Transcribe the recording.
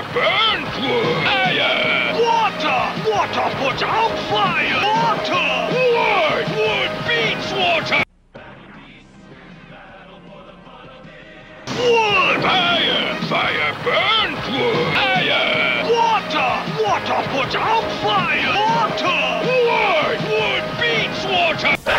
Fire burns wood. Fire. Water! Water puts out fire! Water! Wood. Wood beats water. Wood! Fire. Fire burns wood. Fire. Water! Water puts out fire! Water! Wood. Wood beats water.